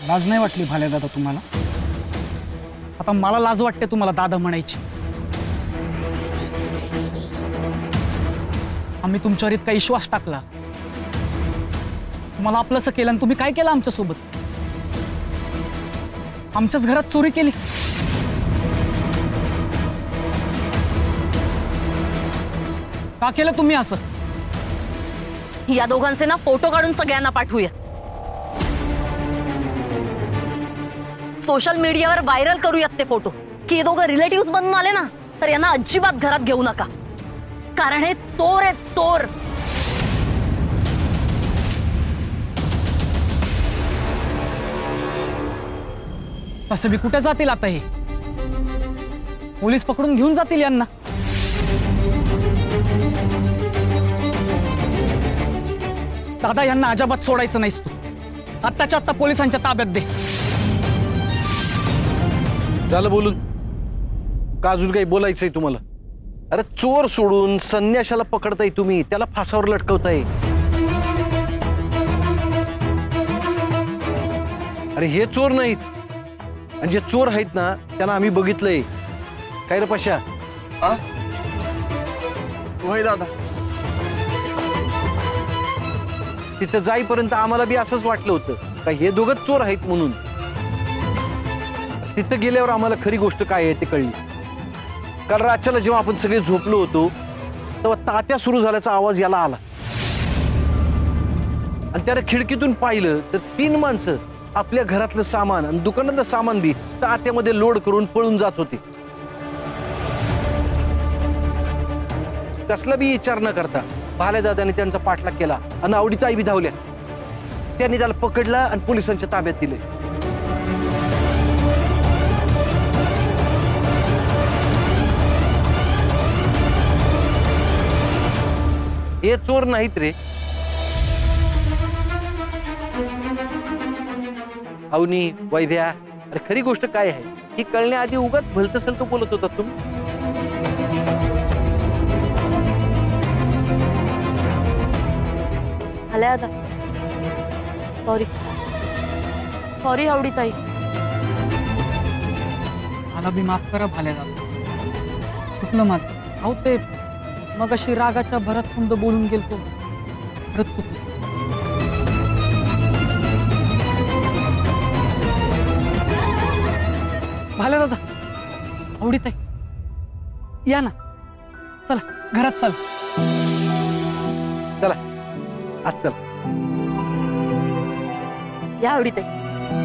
लाज नाही वाटली भाले दादा तुम्हाला? आता मला लाज वाटते तुम्हाला दादा म्हणायची। आम्ही तुमच्यावर इतका विश्वास टाकला, तुम्हाला आपलंसं केलं आणि तुम्ही काय केलं आमच्या सोबत? आमच्याच घरात चोरी केली। का केलं तुम्ही असं? या दोघांचे ना फोटो काढून सगळ्यांना पाठवूया, सोशल मीडियावर व्हायरल करूयात ते फोटो की हे दोघं रिलेटिव्स बनून आले ना तर यांना अजिबात घरात घेऊ नका, कारण हे तोर आहेत, तोर। तसं बी कुठे जातील आता हे? पोलीस पकडून घेऊन जातील यांना। दादा यांना अजिबात सोडायचं नाहीस तू, आत्ताच्या आत्ता पोलिसांच्या ताब्यात दे। झालं बोलून? का अजून काही बोलायचंय तुम्हाला? अरे चोर सोडून संन्याशाला पकडताय तुम्ही, त्याला फासावर लटकवताय। अरे हे चोर नाहीत, आणि जे चोर आहेत ना त्यांना आम्ही बघितलंय। काय रे पाशा? होय दादा। तिथं जाईपर्यंत आम्हाला बी असंच वाटलं होतं का हे दोघं चोर आहेत म्हणून। तिथं गेल्यावर आम्हाला खरी गोष्ट काय आहे ते कळली। काल रातच्याला जेव्हा आपण सगळे झोपलो होतो तेव्हा तात्या सुरू झाल्याचा आवाज याला आला, आणि त्याला खिडकीतून पाहिलं तर 3 माणसं आपल्या घरातलं सामान आणि दुकानातलं सामान बी तात्यामध्ये लोड करून पळून जात होते। कसला बी विचार न करता भाले दादाने त्यांचा पाठलाग केला आणि आवडीताई बी धावल्या। त्यांनी त्याला पकडला आणि पोलिसांच्या ताब्यात दिले। हे चोर नाहीत रे। अवनी, वैभ्या, अरे खरी गोष्ट काय आहे ही कळण्याआधी उगाच भलतसल तो बोलत होता तुम्ही। आल्या आता, सॉरी सॉरी आवडीताई। मला बी माफ करा भाले दादा, चुकलं माझं। अहो ते मग अशी रागाच्या भरात समजा बोलून गेलतो, खरंच चुकलं। भाले दादा, आवडीताई या ना, चला घरात चला। चला आज चला। या आवडीताई।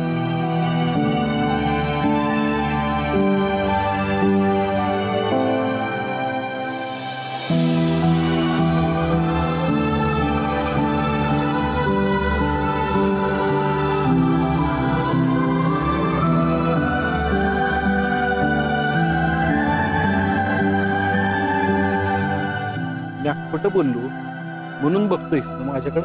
मी खोटं बोललो म्हणून बघतोय माझ्याकडे?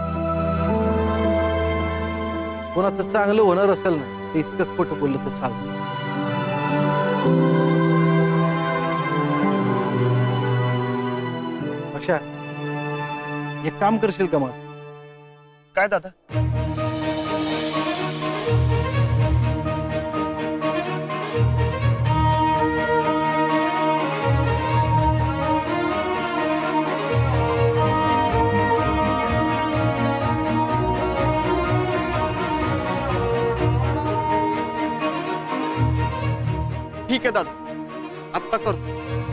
कोणाचं चांगलं होणार असेल ना ते इतकं खोटं बोललं तर चालतं। अशा एक काम करशील का माझं? काय दादा? ठीक आहे दादा, आत्ता करतो।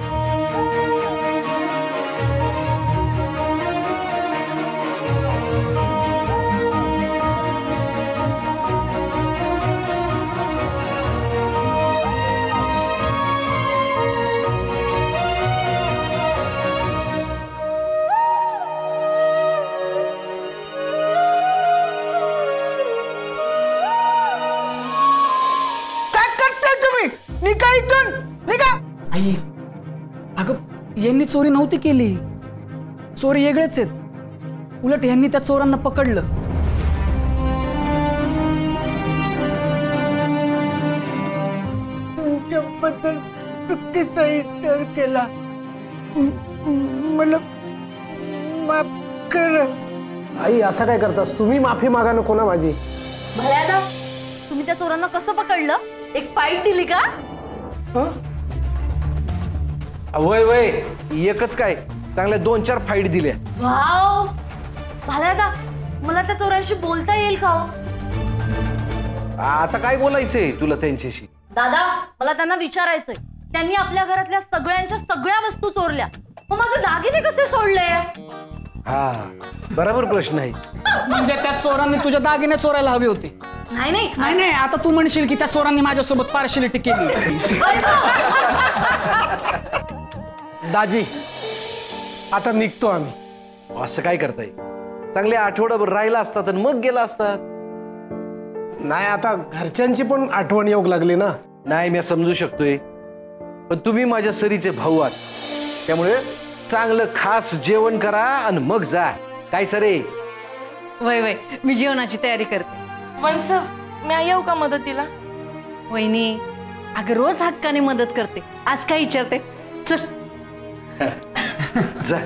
निघा इथून, निघा। आई, अगं यांनी चोरी नव्हती केली, चोरी वेगळेच आहेत। उलट यांनी त्या चोरांना पकडलं। तुमच्याबद्दल चुकीचा विचार केला, मला माफ करा। आई असं काय करतास? तुम्ही माफी मागा नको ना माझी। भल्यादा, तुम्ही त्या चोरांना कसं पकडलं? एक फाईट दिली का? वय वय एकच काय, चांगल्या 2-4 फाईट दिल्या. वाव, भाल्या दादा, मला त्या चोरांशी बोलता येईल का हो? आता काय बोलायचंय तुला त्यांच्याशी? दादा, मला त्यांना विचारायचंय. त्यांनी आपल्या घरातल्या सगळ्यांच्या सगळ्या वस्तू चोरल्या, मग माझे दागिने कसे सोडले? हा, बरोबर प्रश्न आहे. म्हणजे त्या चोरांनी तुझ्या दागिने चोरायला हवे होते? नाही नाही नाही नाही, आता तू म्हणशील की त्या चोरांनी माझ्यासोबत पार्शलिटी केली. दाजी, आता निघतो आम्ही. असं काय करताय? चांगले आठवडाभर राहिला असतात आणि मग गेला असतात. नाही, आता घरच्यांची पण आठवण येऊ लागली ना. नाही, मी समजू शकतोय, पण तुम्ही माझ्या सरीचे भाऊ आहात, त्यामुळे चांगलं खास जेवण करा आणि मग जा. काय सरे? वय वय, मी जेवणाची तयारी करते. वंस, मी येऊ का मदतीला? वहिनी, अगं रोज हक्काने मदत करते, आज काय विचारते? चल. जा.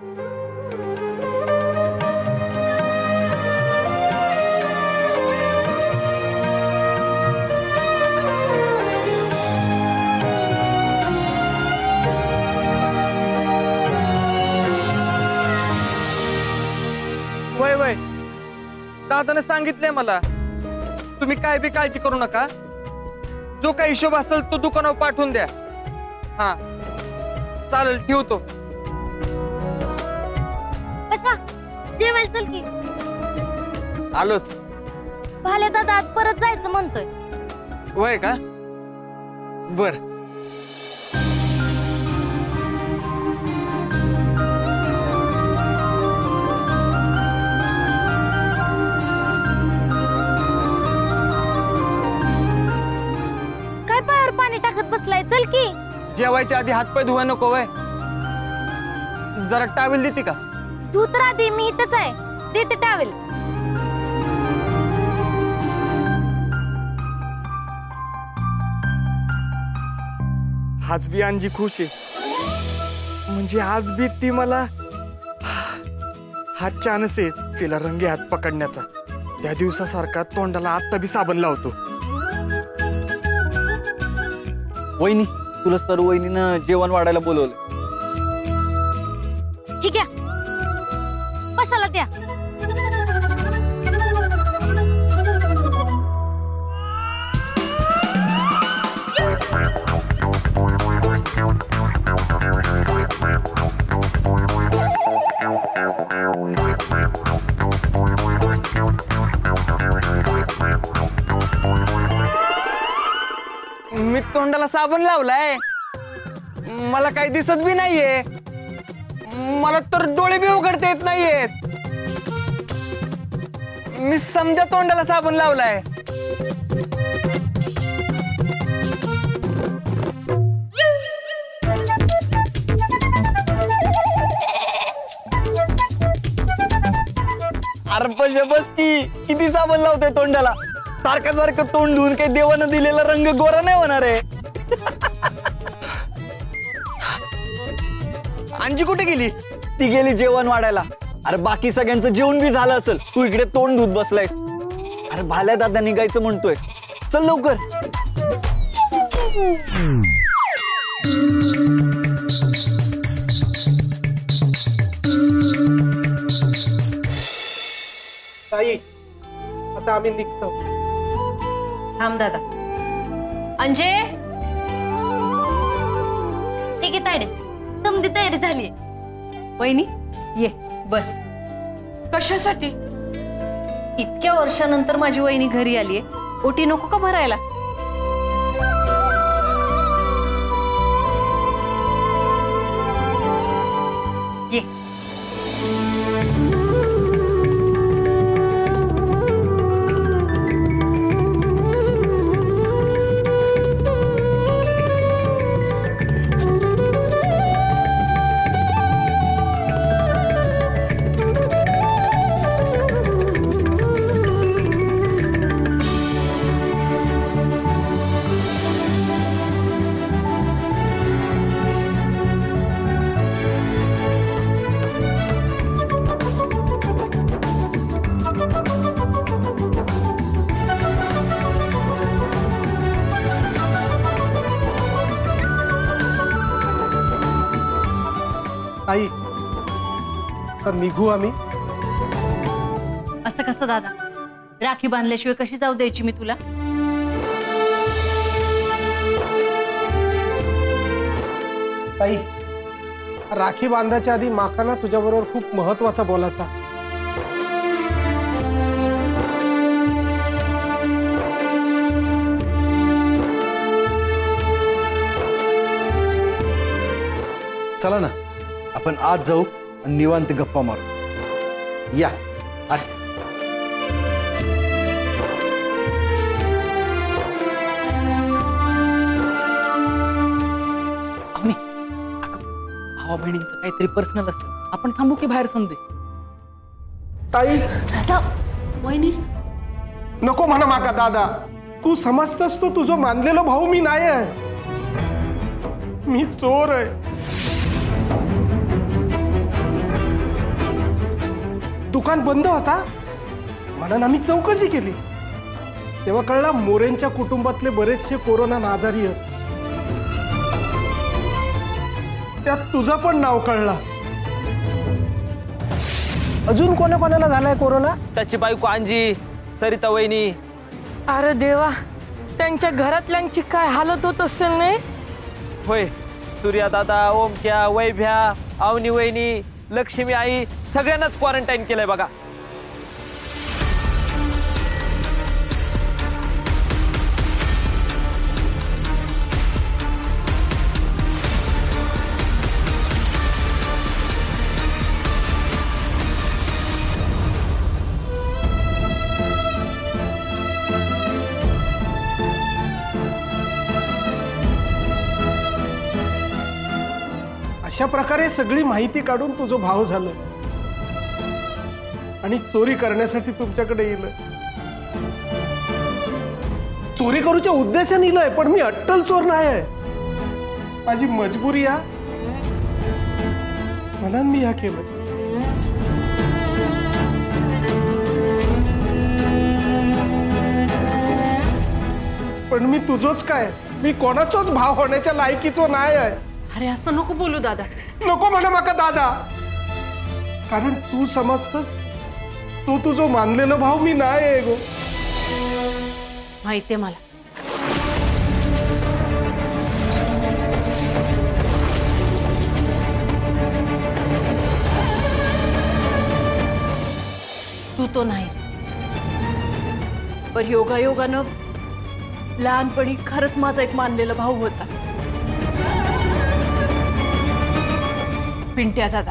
वय वय, दादाने सांगितलंय मला, तुम्ही काय बी काळजी करू नका. जो काही हिशोब असेल तो दुकानावर पाठवून द्या. हा चालेल, ठेवतो. कशा जेवायला चल की. आलोच. भाल्या दादा आज परत जायचं म्हणतोय. वय का? बर. काय पायावर पाणी टाकत बसलाय? चल की. जेवायच्या आधी हातपाय धुवा नको वय? जरा टावेल देते का? धूत राहते, मी इथंच आहे, देते टावेल. आज बी अंजी खुश आहे, म्हणजे आज बी ती मला हा चान्स आहे तिला रंगे हात पकडण्याचा. त्या दिवसासारखा तोंडाला आत्ता बी साबण लावतो. वहिनी, तुला सर वहिनीनं जेवण वाढायला बोलवलं. ठीक आहे, बसायला द्या. मी तोंडाला साबण लावलाय, मला काही दिसत बी नाहीये. मला तर डोळे बी उघडता येत नाहीयेत. मी समजा तोंडाला साबण लावलाय. अरे पण बस की, किती साबण लावतोय तोंडाला? सारखं सारखं तोंड धुवून काही देवानं दिलेला रंग गोरा नाही होणार आहे. अंजी कुठे गेली? ती गेली जेवण वाढायला. अरे बाकी सगळ्यांचं जेवण बी झालं असेल, तू इकडे तोंड धुत बसलायस. अरे भाल्या दादा निघायचं म्हणतोय, चल लवकर. ताई, आता आम्ही निघतो. थांब दादा. अंजे, ठीक आहे ताडे, समधी तयारी झाली. वहिनी ये बस. कशासाठी? इतक्या वर्षानंतर माझी वहिनी घरी आलीये, ओटी नको का भरायला? ये. आता निघू आम्ही. असं कसं दादा? राखी बांधल्याशिवाय कशी जाऊ द्यायची मी तुला? ताई, राखी बांधायच्या आधी माका ना तुझ्याबरोबर खूप महत्वाचा बोलायचा. चला ना, आपण आज जाऊ आणि निवांत गप्पा मारू. या आत. अवनी, अगं भावा बहिणींचं काहीतरी पर्सनल असतं, आपण थांबू की बाहेर समजे? ताई दादा, वहिनी. नको म्हणा माका दादा. तू समजतस तो तुझं मानलेलो भाऊ मी नाही आहे. मी चोर आहे. दुकान बंद होता म्हणून आम्ही चौकशी केली. तेव्हा कळला मोरेंच्या कुटुंबातले बरेचसे कोरोना आजारी आहेत. त्यात तुझं पण नाव कळला. अजून कोणाकोणाला झालाय कोरोना? त्याची बायको अंजी, सरिता वहिनी. अरे देवा, त्यांच्या घरातल्यांची काय हालत होत असेल नाही? होय, सूर्या दादा, ओमक्या, वैभ्या, अवनी वहिनी, लक्ष्मी आई सगळ्यांनाच क्वारंटाईन केलंय बघा. अशा प्रकारे सगळी माहिती काढून तुझं भाव झालं आणि चोरी करण्यासाठी तुमच्याकडे येईल. चोरी करूच्या उद्देशाने येईल, पण मी अट्टल चोर नाही आहे. माझी मजबुरी आहे म्हणून मी ह्या केलं. पण मी तुझोच काय, मी कोणाचोच भाव होण्याच्या लायकीचो नाही आहे. अरे असं नको बोलू दादा. नको म्हणा माका दादा, कारण तू समजतस तो तुझो मानलेला भाऊ मी नाही आहे गो. माहितीये मला. तू तो नाहीस, पण योगायोगानं लहानपणी खरंच माझा एक मानलेला भाऊ होता, पिंट्या दादा.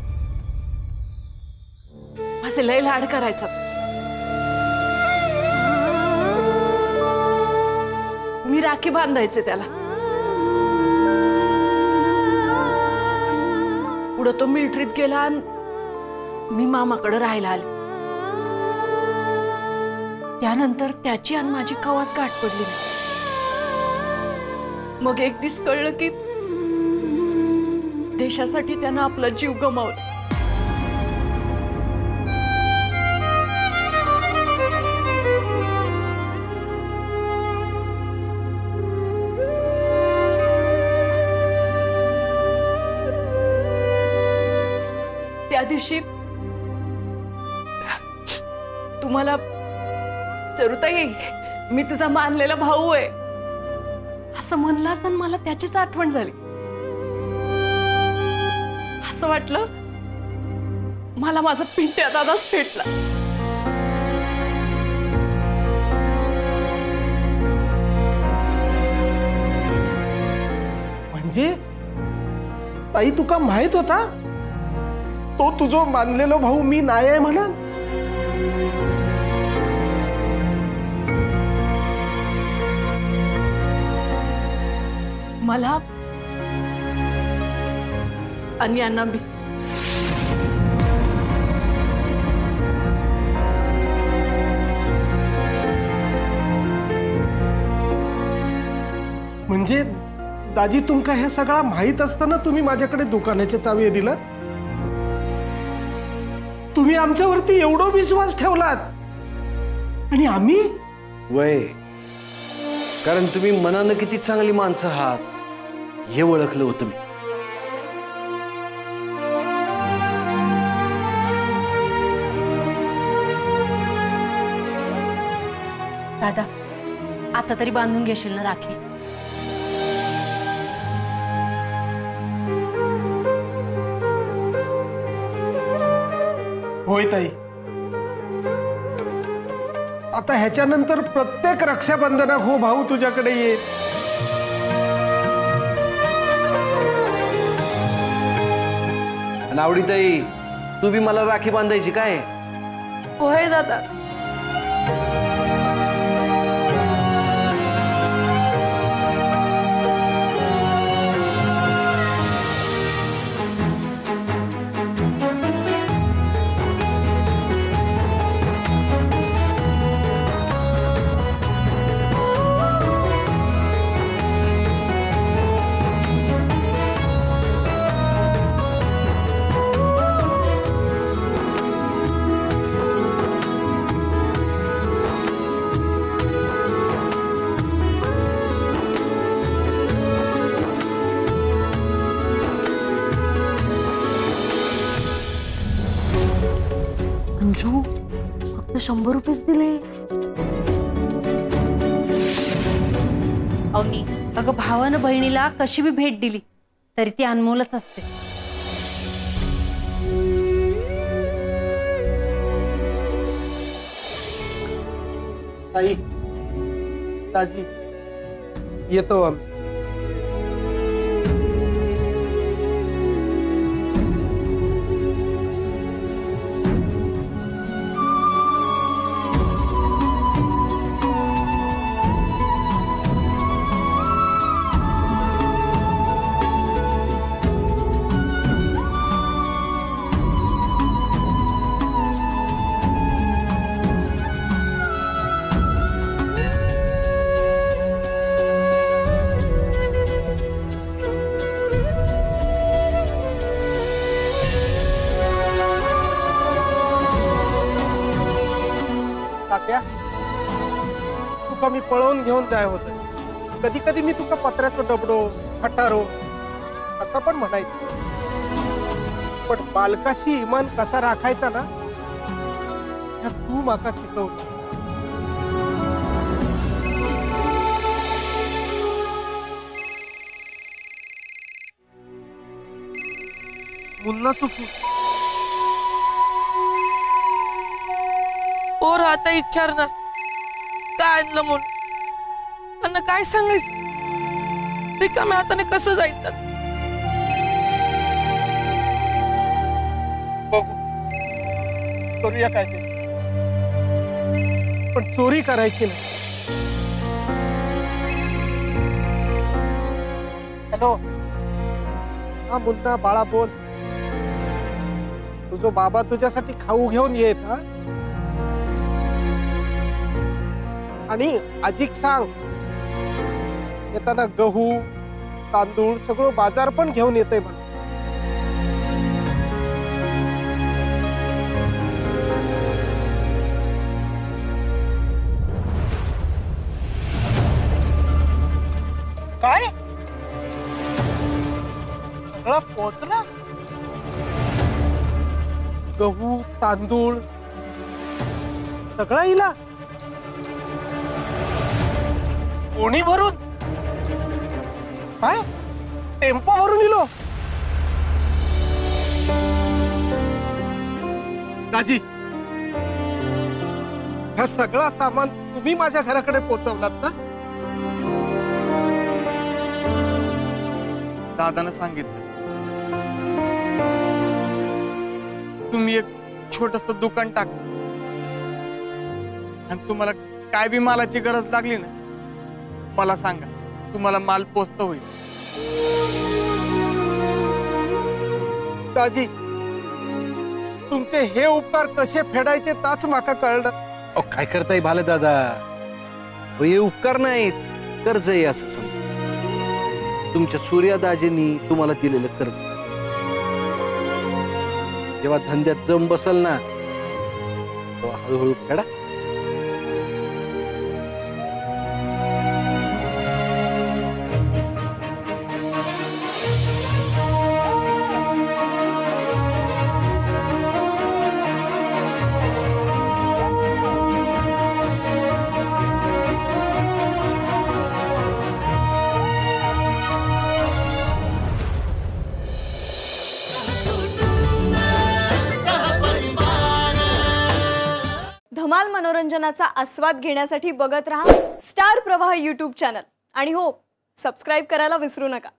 माझे लय लाड करायचा. मी राखी बांधायचे त्याला. पुढं तो मिलिटरीत गेला आणि मी मामाकडे राहायला आले. त्यानंतर त्याची आणि माझी कवाच गाठ पडली नाही. मग एक दिवस कळलं की देशासाठी त्यानं आपला जीव गमावला. त्या दिवशी तुम्हाला चरुताई, मी तुझा मानलेला भाऊ आहे असं म्हणलास आणि मला त्याचीच आठवण झाली. असं वाटलं मला माझा पिंट्या दादाच भेटला. म्हणजे ताई तुका माहित होता तो तुझो मानलेलो भाऊ मी नाही आहे म्हणा? मला आणि यांना बी. म्हणजे दाजी तुमका हे सगळं माहित असताना तुम्ही माझ्याकडे दुकानाच्या चावी दिलात? तुम्ही आमच्यावरती एवढा विश्वास ठेवलात आणि आम्ही? वय, कारण तुम्ही मनानं किती चांगली माणसं आहात हे ओळखलं होतं मी. दादा, आता तरी बांधून घेशील ना राखी? होय ताई, आता ह्याच्यानंतर प्रत्येक रक्षाबंधनात हो भाऊ तुझ्याकडे येईल. आणि आवडीताई, तू बी मला राखी बांधायची काय? होय दादा. अंजू, फक्त 100 रुपयेच दिले. अवनी, अगं भावानं बहिणीला कशी बी भेट दिली तरी ती अनमोलच असते. ताई, दाजी, येतो आम्ही. तुका मी पळवून घेऊन जाय होत. कधी कधी मी तुका पत्र्याचं डबडो, खटारो असं पण म्हणायचं. पण बालकाशी इमान कसा राखायचा ना, ह्या तू माका शिकवलं. मुन्नाचं फूल. पोर आता विचारणार काय आणलं म्हणून. त्यांना काय सांगायचं? रिकाम्या हाताने कसं जायचं? बघू, करूया काय ते, पण चोरी करायची नाही. हॅलो, हा मुन्ना, बाळा बोल. तुझो बाबा तुझ्यासाठी खाऊ घेऊन येत हा, आणि आजीक सांग येताना गहू तांदूळ सगळं बाजार पण घेऊन येते म्हणून. काय सगळं पोचलं? गहू तांदूळ सगळं इला कोणी भरून? काय टेम्पो भरून इलो? दाजी, हा सगळा सामान तुम्ही माझ्या घराकडे पोहोचवलात ना? दादानं सांगितलं तुम्ही एक छोटस दुकान टाका आणि तुम्हाला काय बी मालाची गरज लागली ना मला सांगा, तुम्हाला माल पोचत होईल. दाजी, तुमचे हे उपकार कसे फेडायचे ताच माका कळलं. अहो काय करताय भाले दादा? हे उपकार नाहीत, कर्ज आहे असं समजा. तुमच्या सूर्या दाजींनी तुम्हाला दिलेलं कर्ज जेव्हा धंद्यात जम बसल ना तेव्हा हळूहळू फेडा. धमाल मनोरंजनाचा आस्वाद घेण्यासाठी बघत रहा स्टार प्रवाह यूट्यूब चॅनल आणि हो सबस्क्राईब करायला विसरू नका.